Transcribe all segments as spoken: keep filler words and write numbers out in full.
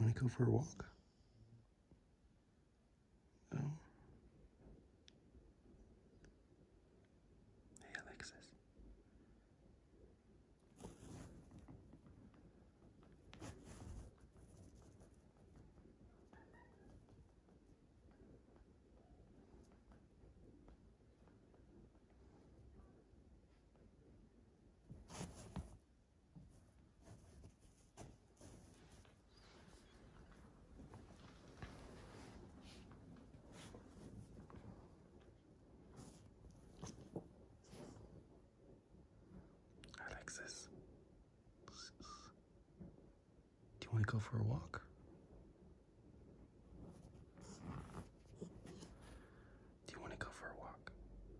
you want to go for a walk? No? Hey, Alexis. Alexis. Do you want to go for a walk? Do you want to go for a walk?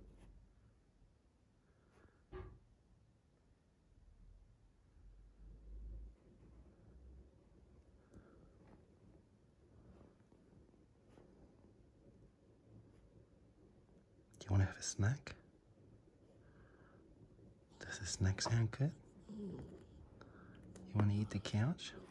Do you want to have a snack? Does the snack sound good? You want to eat the couch?